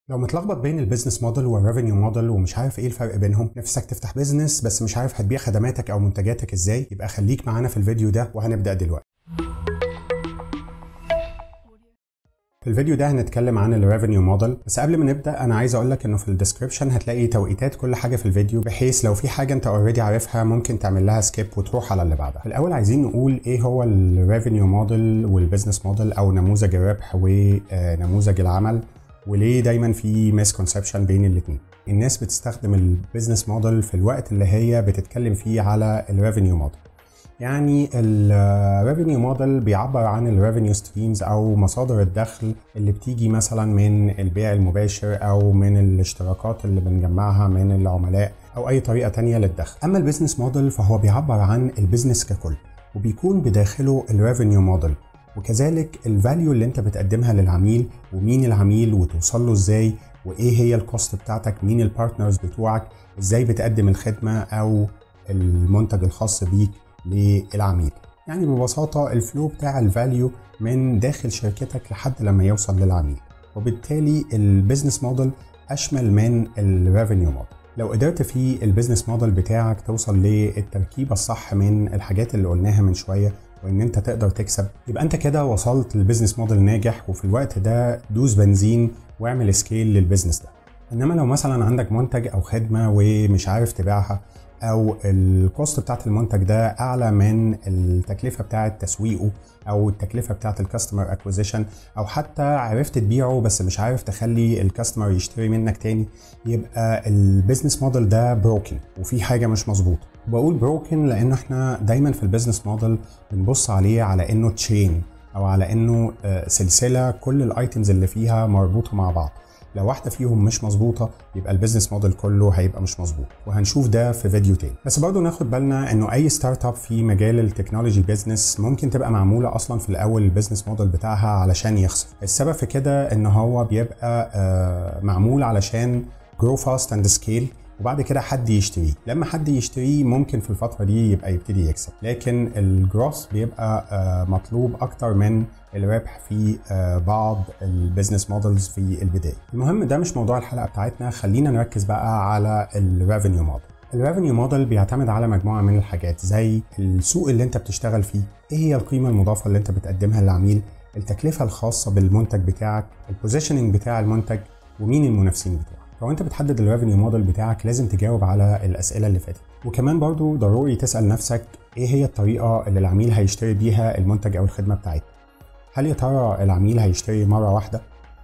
لو متلخبط بين البيزنس موديل والريفينيو موديل ومش عارف ايه الفرق بينهم، نفسك تفتح بيزنس بس مش عارف هتبيع خدماتك او منتجاتك ازاي، يبقى خليك معانا في الفيديو ده وهنبدأ دلوقتي. في الفيديو ده هنتكلم عن الريفينيو موديل، بس قبل ما نبدأ انا عايز اقول لك انه في الديسكريبشن هتلاقي توقيتات كل حاجة في الفيديو، بحيث لو في حاجة انت اوريدي عارفها ممكن تعمل لها سكيب وتروح على اللي بعدها. في الاول عايزين نقول ايه هو الريفينيو موديل والبيزنس موديل او نموذج الربح ونموذج العمل، وليه دايما في مسكونسبشن بين الاثنين. الناس بتستخدم البيزنس موديل في الوقت اللي هي بتتكلم فيه على الريفينيو موديل. يعني الريفينيو موديل بيعبر عن الريفينيو ستريمز او مصادر الدخل اللي بتيجي مثلا من البيع المباشر او من الاشتراكات اللي بنجمعها من العملاء او اي طريقة تانية للدخل. اما البيزنس موديل فهو بيعبر عن البيزنس ككل، وبيكون بداخله الريفينيو موديل، وكذلك الفاليو اللي انت بتقدمها للعميل ومين العميل وتوصل له ازاي، وايه هي الكوست بتاعتك، مين البارتنرز بتوعك، ازاي بتقدم الخدمة او المنتج الخاص بيك للعميل. يعني ببساطة الفلو بتاع الفاليو من داخل شركتك لحد لما يوصل للعميل، وبالتالي البيزنس موديل اشمل من الريفينيو موديل. لو قدرت في البيزنس موديل بتاعك توصل للتركيبة الصح من الحاجات اللي قلناها من شوية، وان انت تقدر تكسب، يبقى انت كده وصلت للبيزنس موديل ناجح، وفي الوقت ده دوس بنزين واعمل سكيل للبيزنس ده. انما لو مثلا عندك منتج او خدمة ومش عارف تبيعها، او الكوست بتاعت المنتج ده اعلى من التكلفة بتاعت تسويقه او التكلفة بتاعت الكاستمر اكوزيشن، او حتى عرفت تبيعه بس مش عارف تخلي الكاستمر يشتري منك تاني، يبقى البيزنس موديل ده بروكن وفي حاجة مش مظبوطة. بقول بروكن لان احنا دايما في البيزنس موديل بنبص عليه على انه تشين، او على انه سلسلة كل الايتمز اللي فيها مربوطة مع بعض. لو واحدة فيهم مش مظبوطة يبقى البيزنس موديل كله هيبقى مش مظبوط، وهنشوف ده في فيديو تاني. بس برضو ناخد بالنا انه اي ستارت اب في مجال التكنولوجي بيزنس ممكن تبقى معمولة اصلا في الاول البيزنس موديل بتاعها علشان يخسر. السبب في كده ان هو بيبقى معمول علشان grow fast and scale، وبعد كده حد يشتريه. لما حد يشتريه ممكن في الفترة دي يبقى يبتدي يكسب، لكن الجروث بيبقى مطلوب اكتر من الربح في بعض البيزنس مودلز في البداية. المهم ده مش موضوع الحلقة بتاعتنا، خلينا نركز بقى على الريفينيو موديل. الريفينيو موديل بيعتمد على مجموعة من الحاجات، زي السوق اللي انت بتشتغل فيه، ايه هي القيمة المضافة اللي انت بتقدمها للعميل، التكلفة الخاصة بالمنتج بتاعك، البوزيشننج بتاع المنتج، ومين المنافسين بتوعك. لو انت بتحدد الريفينيو موديل بتاعك لازم تجاوب على الاسئله اللي فاتت، وكمان برضو ضروري تسال نفسك ايه هي الطريقه اللي العميل هيشتري بيها المنتج او الخدمه بتاعتك. هل يا ترى العميل هيشتري مره واحده،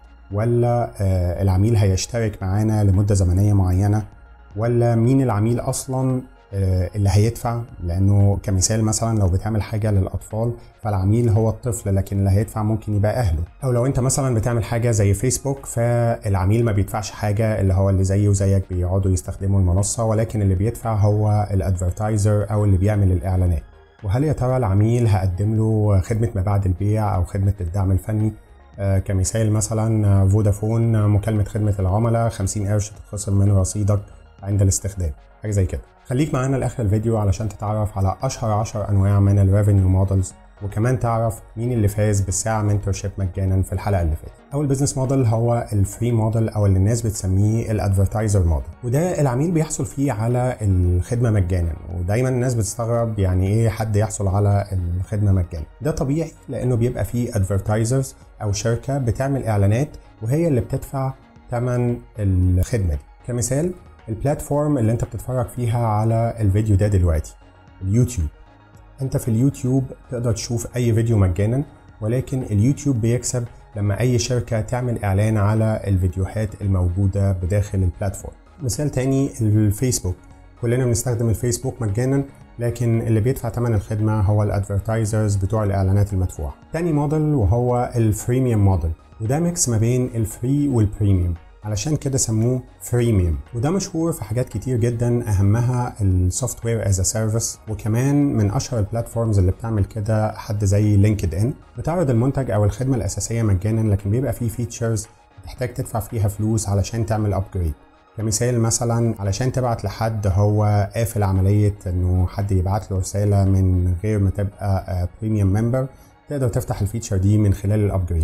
ولا العميل هيشترك معانا لمده زمنيه معينه، ولا مين العميل اصلا اللي هيدفع؟ لانه كمثال مثلا لو بتعمل حاجه للاطفال فالعميل هو الطفل، لكن اللي هيدفع ممكن يبقى اهله. او لو انت مثلا بتعمل حاجه زي فيسبوك فالعميل ما بيدفعش حاجه، اللي هو اللي زيه وزيك بيقعدوا يستخدموا المنصه، ولكن اللي بيدفع هو الادفرتايزر او اللي بيعمل الاعلانات. وهل يا ترى العميل هقدم له خدمه ما بعد البيع او خدمه الدعم الفني؟ كمثال مثلا فودافون مكالمه خدمه العملاء 50 قرش تتخصم من رصيدك عند الاستخدام، حاجه زي كده. خليك معانا لاخر الفيديو علشان تتعرف على اشهر 10 انواع من الريفينيو مودلز، وكمان تعرف مين اللي فاز بالساعه منتورشيب مجانا في الحلقه اللي فاتت. اول بزنس موديل هو الفري موديل، او اللي الناس بتسميه الادفرتايزر موديل، وده العميل بيحصل فيه على الخدمه مجانا. ودايما الناس بتستغرب يعني ايه حد يحصل على الخدمه مجانا. ده طبيعي لانه بيبقى فيه ادفرتايزرز او شركه بتعمل اعلانات وهي اللي بتدفع ثمن الخدمه دي. كمثال البلاتفورم اللي انت بتتفرج فيها على الفيديو ده دلوقتي، اليوتيوب. انت في اليوتيوب تقدر تشوف اي فيديو مجانا، ولكن اليوتيوب بيكسب لما اي شركة تعمل اعلان على الفيديوهات الموجودة بداخل البلاتفورم. مثال تاني الفيسبوك، كلنا بنستخدم الفيسبوك مجانا، لكن اللي بيدفع ثمن الخدمة هو الادفرتايزرز بتوع الاعلانات المدفوعة. تاني موديل وهو الفريميوم موديل، وده ميكس ما بين الفري والبريميوم، علشان كده سموه فريميوم. وده مشهور في حاجات كتير جدا، اهمها السوفت وير از ا سيرفيس، وكمان من اشهر البلاتفورمز اللي بتعمل كده حد زي لينكد ان، بتعرض المنتج او الخدمه الاساسيه مجانا، لكن بيبقى فيه فيتشرز بتحتاج تدفع فيها فلوس علشان تعمل ابجريد. كمثال مثلا علشان تبعت لحد هو قافل عمليه انه حد يبعت له رساله من غير ما تبقى بريميوم ممبر، تقدر تفتح الفيتشر دي من خلال الابجريد.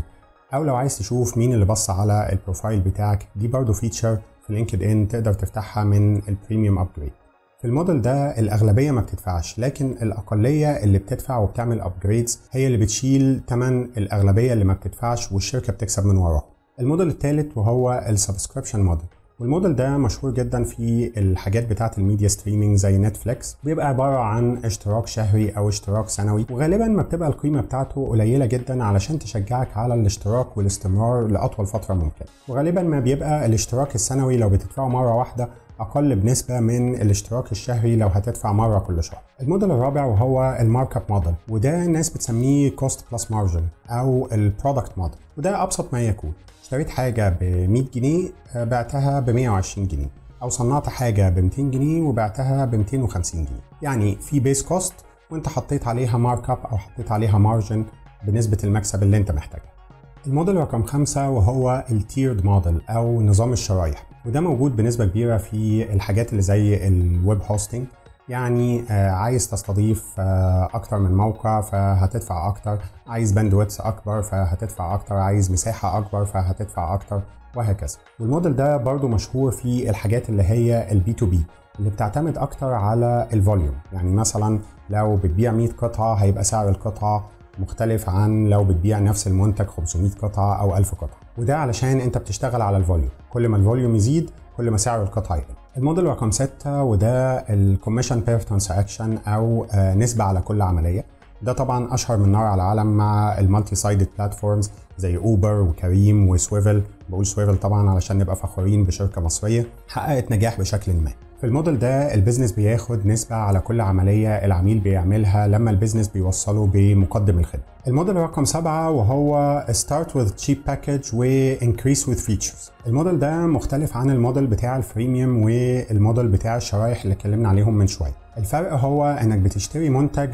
او لو عايز تشوف مين اللي بص على البروفايل بتاعك، دي برضو فيتشر في لينكد ان تقدر تفتحها من البريميوم ابجريد. في الموديل ده الاغلبيه ما بتدفعش، لكن الاقليه اللي بتدفع وبتعمل ابجريدز هي اللي بتشيل ثمن الاغلبيه اللي ما بتدفعش، والشركه بتكسب من وراها. الموديل الثالث وهو السبسكريبشن موديل، والموديل ده مشهور جدا في الحاجات بتاعه الميديا ستريمينج زي نتفليكس. بيبقى عباره عن اشتراك شهري او اشتراك سنوي، وغالبا ما بتبقى القيمه بتاعته قليله جدا علشان تشجعك على الاشتراك والاستمرار لاطول فتره ممكن. وغالبا ما بيبقى الاشتراك السنوي لو بتدفعه مره واحده اقل بنسبه من الاشتراك الشهري لو هتدفع مره كل شهر. الموديل الرابع وهو المارك اب موديل، وده الناس بتسميه كوست بلس مارجن او البرودكت موديل، وده ابسط ما يكون. اشتريت حاجه ب 100 جنيه بعتها ب 120 جنيه، او صنعت حاجه ب 200 جنيه وبعتها ب 250 جنيه. يعني في بيس كوست وانت حطيت عليها مارك اب او حطيت عليها مارجن بنسبه المكسب اللي انت محتاجها. الموديل رقم 5 وهو التيرد موديل او نظام الشرايح، وده موجود بنسبه كبيره في الحاجات اللي زي الويب هوستنج. يعني عايز تستضيف اكتر من موقع فهتدفع اكتر، عايز باندويث اكبر فهتدفع اكتر، عايز مساحه اكبر فهتدفع اكتر، وهكذا. والموديل ده برضو مشهور في الحاجات اللي هي البي تو بي اللي بتعتمد اكتر على الفوليوم. يعني مثلا لو بتبيع 100 قطعه هيبقى سعر القطعه مختلف عن لو بتبيع نفس المنتج 500 قطعه او 1000 قطعه، وده علشان انت بتشتغل على الفوليوم. كل ما الفوليوم يزيد كل ما سعر القطعه يقل. الموديل رقم 6 وده الكوميشن بير ترانزاكشن او نسبه على كل عمليه. ده طبعا اشهر من نار على العالم مع المالتي سايدد بلاتفورمز زي اوبر وكريم وسويفل. بقول سويفل طبعا علشان نبقى فخورين بشركه مصريه حققت نجاح بشكل ما. في الموديل ده البيزنس بياخد نسبة على كل عملية العميل بيعملها لما البيزنس بيوصله بمقدم الخدمة. الموديل رقم 7 وهو Start with Cheap Package و Increase with Features. الموديل ده مختلف عن الموديل بتاع الفريميوم والموديل بتاع الشرايح اللي اتكلمنا عليهم من شوية. الفرق هو انك بتشتري منتج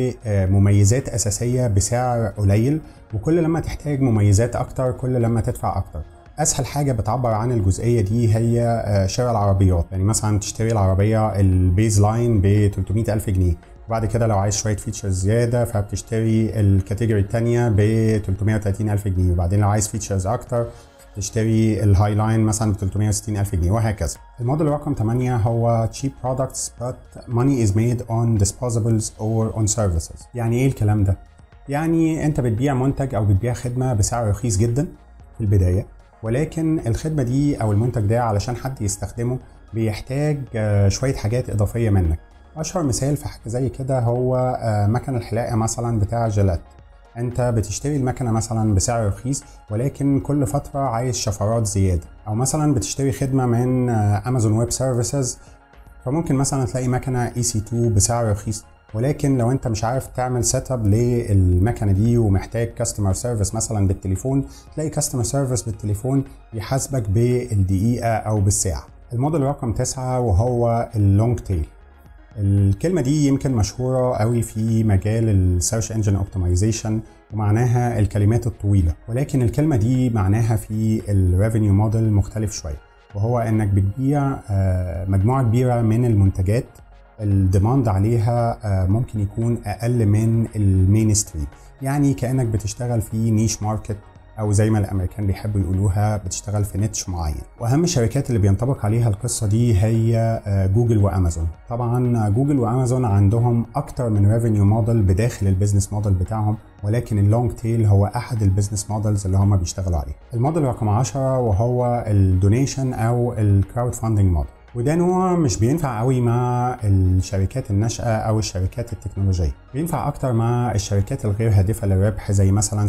بمميزات أساسية بسعر قليل، وكل لما تحتاج مميزات أكتر كل لما تدفع أكتر. اسهل حاجه بتعبر عن الجزئيه دي هي شراء العربيات. يعني مثلا تشتري العربيه البيز لاين ب 300,000 جنيه، وبعد كده لو عايز شويه فيتشرز زياده فبتشتري الكاتيجوري الثانيه ب 330,000 جنيه، وبعدين لو عايز فيتشرز اكتر تشتري الهاي لاين مثلا ب 360,000 جنيه، وهكذا. الموديل رقم 8 هو cheap products but money is made on disposables or on services. يعني ايه الكلام ده؟ يعني انت بتبيع منتج او بتبيع خدمه بسعر رخيص جدا في البدايه، ولكن الخدمة دي أو المنتج ده علشان حد يستخدمه بيحتاج شوية حاجات إضافية منك. أشهر مثال في حاجة زي كده هو مكنة الحلاقة مثلا بتاع جيلات. أنت بتشتري المكنة مثلا بسعر رخيص، ولكن كل فترة عايز شفرات زيادة. أو مثلا بتشتري خدمة من أمازون ويب سيرفيسز، فممكن مثلا تلاقي مكنة EC2 بسعر رخيص، ولكن لو انت مش عارف تعمل سيت اب للمكنه دي ومحتاج كاستمر سيرفيس مثلا بالتليفون، تلاقي كاستمر سيرفيس بالتليفون يحاسبك بالدقيقه او بالساعه. الموديل رقم 9 وهو اللونج تيل. الكلمه دي يمكن مشهوره قوي في مجال السيرش انجن اوبتمايزيشن، ومعناها الكلمات الطويله، ولكن الكلمه دي معناها في الريفينيو موديل مختلف شويه، وهو انك بتبيع مجموعه كبيره من المنتجات الديماند عليها ممكن يكون اقل من المين ستريم. يعني كانك بتشتغل في نيش ماركت، او زي ما الامريكان بيحبوا يقولوها بتشتغل في نيتش معين. واهم الشركات اللي بينطبق عليها القصه دي هي جوجل وامازون. طبعا جوجل وامازون عندهم اكتر من ريفينيو موديل بداخل البيزنس موديل بتاعهم، ولكن اللونج تيل هو احد البيزنس موديلز اللي هم بيشتغلوا عليه. الموديل رقم 10 وهو الدونيشن او الكراود فاندنج موديل، وده نوع مش بينفع قوي مع الشركات الناشئه او الشركات التكنولوجيه، بينفع اكتر مع الشركات الغير هادفه للربح زي مثلا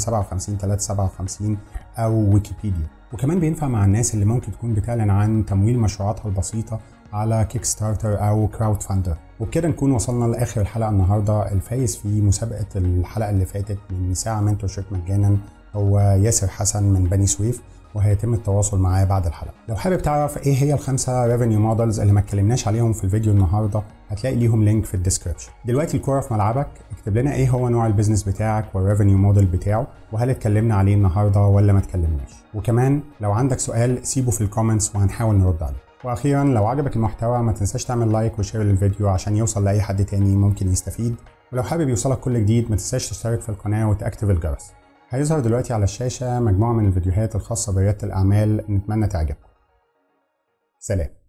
57 او ويكيبيديا، وكمان بينفع مع الناس اللي ممكن تكون بتعلن عن تمويل مشروعاتها البسيطه على كيك ستارتر او كراود فاندر. وبكده نكون وصلنا لاخر الحلقه النهارده. الفايز في مسابقه الحلقه اللي فاتت من ساعه منتورشيب مجانا هو ياسر حسن من بني سويف، وهيتم التواصل معاه بعد الحلقه. لو حابب تعرف ايه هي الخمسه ريفينيو مودلز اللي ما اتكلمناش عليهم في الفيديو النهارده، هتلاقي ليهم لينك في الديسكربشن. دلوقتي الكوره في ملعبك، اكتب لنا ايه هو نوع البيزنس بتاعك والريفينيو موديل بتاعه، وهل اتكلمنا عليه النهارده ولا ما اتكلمناش. وكمان لو عندك سؤال سيبه في الكومنتس وهنحاول نرد عليه. واخيرا لو عجبك المحتوى ما تنساش تعمل لايك وشير للفيديو عشان يوصل لاي حد تاني ممكن يستفيد، ولو حابب يوصلك كل جديد ما تنساش تشترك في القناه وتاكتف الجرس. هيظهر دلوقتي على الشاشة مجموعة من الفيديوهات الخاصة بريادة الأعمال، نتمنى تعجبكم. سلام.